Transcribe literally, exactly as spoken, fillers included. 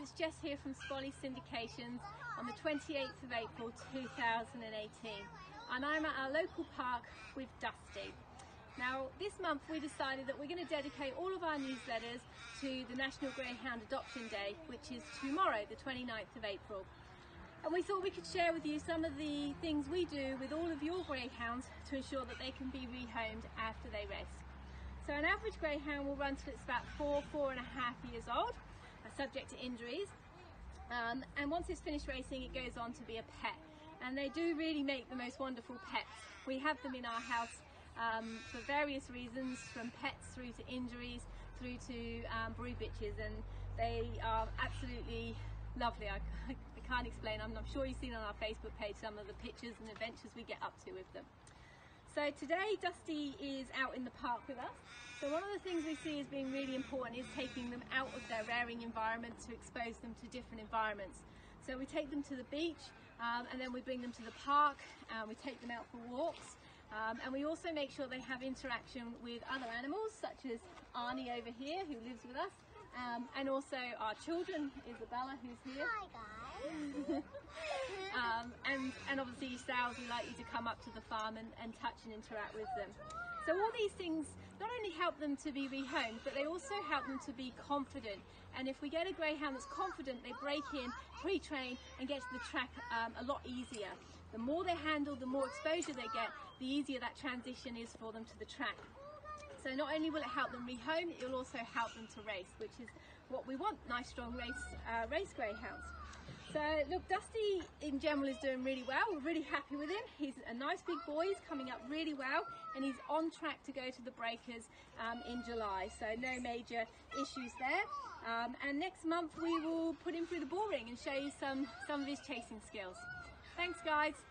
it's Jess here from Spolly Syndications on the twenty-eighth of April two thousand eighteen, and I'm at our local park with Dusty. Now this month we decided that we're going to dedicate all of our newsletters to the National Greyhound Adoption Day, which is tomorrow, the twenty-ninth of April. And we thought we could share with you some of the things we do with all of your greyhounds to ensure that they can be rehomed after they race. So an average greyhound will run till it's about four, four and a half years old, uh, subject to injuries. Um, and once it's finished racing, it goes on to be a pet. And they do really make the most wonderful pets. We have them in our house um, for various reasons, from pets through to injuries, through to um, brood bitches, and they are absolutely lovely. I, I can't explain. I'm, I'm sure you've seen on our Facebook page some of the pictures and adventures we get up to with them. So today Dusty is out in the park with us. So one of the things we see as being really important is taking them out of their rearing environment to expose them to different environments. So we take them to the beach um, and then we bring them to the park, and we take them out for walks. Um, and we also make sure they have interaction with other animals, such as Arnie over here, who lives with us, um, and also our children, Isabella, who's here. Hi guys. um, and, and obviously yourselves, we like you to come up to the farm and, and touch and interact with them. So all these things not only help them to be rehomed, but they also help them to be confident. And if we get a greyhound that's confident, they break in, pre-train, and get to the track um, a lot easier. The more they're handled, the more exposure they get, the easier that transition is for them to the track. So not only will it help them rehome, it will also help them to race, which is what we want, nice strong race, uh, race greyhounds. So look, Dusty in general is doing really well. We're really happy with him. He's a nice big boy, he's coming up really well, and he's on track to go to the breakers um, in July, so no major issues there. Um, and next month we will put him through the bull ring and show you some, some of his chasing skills. Thanks guys.